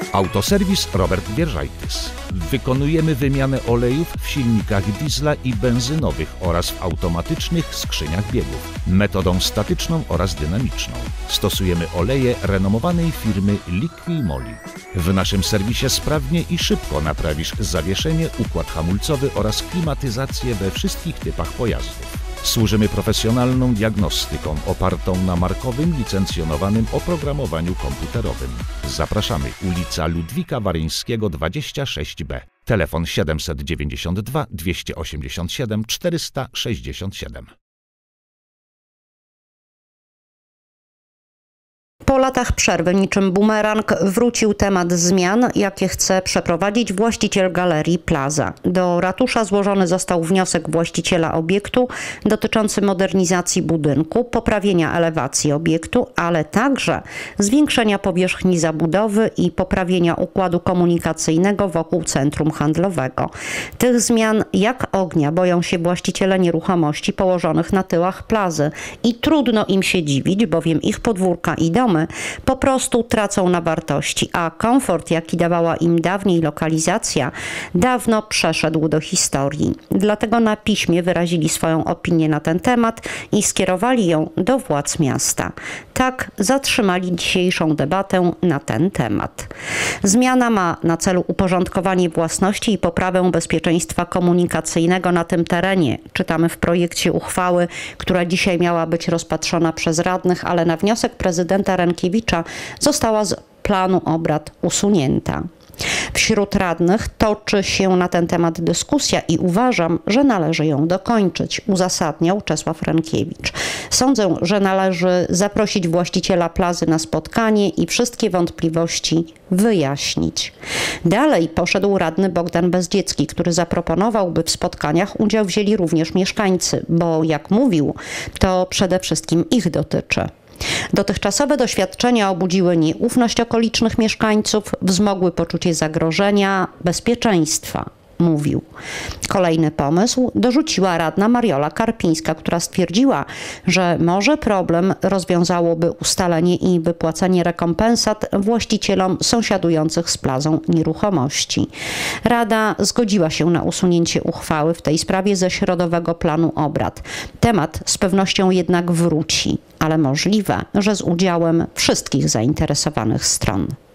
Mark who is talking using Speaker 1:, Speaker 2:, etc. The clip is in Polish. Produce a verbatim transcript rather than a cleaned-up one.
Speaker 1: Autoserwis Robert Wierzajtys. Wykonujemy wymianę olejów w silnikach diesla i benzynowych oraz w automatycznych skrzyniach biegów, metodą statyczną oraz dynamiczną. Stosujemy oleje renomowanej firmy Liqui-Moly. W naszym serwisie sprawnie i szybko naprawisz zawieszenie, układ hamulcowy oraz klimatyzację we wszystkich typach pojazdów. Służymy profesjonalną diagnostyką opartą na markowym, licencjonowanym oprogramowaniu komputerowym. Zapraszamy, ulica Ludwika Waryńskiego dwadzieścia sześć B. Telefon siedemset dziewięćdziesiąt dwa dwieście osiemdziesiąt siedem czterysta sześćdziesiąt siedem.
Speaker 2: Po latach przerwy niczym bumerang wrócił temat zmian, jakie chce przeprowadzić właściciel galerii Plaza. Do ratusza złożony został wniosek właściciela obiektu dotyczący modernizacji budynku, poprawienia elewacji obiektu, ale także zwiększenia powierzchni zabudowy i poprawienia układu komunikacyjnego wokół centrum handlowego. Tych zmian jak ognia boją się właściciele nieruchomości położonych na tyłach Plazy i trudno im się dziwić, bowiem ich podwórka i domy po prostu tracą na wartości, a komfort, jaki dawała im dawniej lokalizacja, dawno przeszedł do historii. Dlatego na piśmie wyrazili swoją opinię na ten temat i skierowali ją do władz miasta. Tak zatrzymali dzisiejszą debatę na ten temat. Zmiana ma na celu uporządkowanie własności i poprawę bezpieczeństwa komunikacyjnego na tym terenie. Czytamy w projekcie uchwały, która dzisiaj miała być rozpatrzona przez radnych, ale na wniosek prezydenta Rękiewicza została z planu obrad usunięta. Wśród radnych toczy się na ten temat dyskusja i uważam, że należy ją dokończyć, uzasadniał Czesław Rękiewicz. Sądzę, że należy zaprosić właściciela Plazy na spotkanie i wszystkie wątpliwości wyjaśnić. Dalej poszedł radny Bogdan Bezdziecki, który zaproponował, by w spotkaniach udział wzięli również mieszkańcy, bo jak mówił, to przede wszystkim ich dotyczy. Dotychczasowe doświadczenia obudziły nieufność okolicznych mieszkańców, wzmogły poczucie zagrożenia, bezpieczeństwa, mówił. Kolejny pomysł dorzuciła radna Mariola Karpińska, która stwierdziła, że może problem rozwiązałoby ustalenie i wypłacenie rekompensat właścicielom sąsiadujących z Plazą nieruchomości. Rada zgodziła się na usunięcie uchwały w tej sprawie ze środowego planu obrad. Temat z pewnością jednak wróci, ale możliwe, że z udziałem wszystkich zainteresowanych stron.